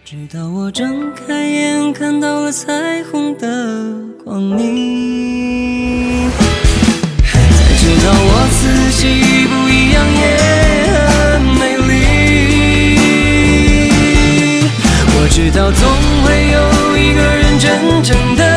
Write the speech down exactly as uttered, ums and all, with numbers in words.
直到我睁开眼看到了彩虹的光明，才知道我自己不一样也很美丽。我知道总会有一个人真正的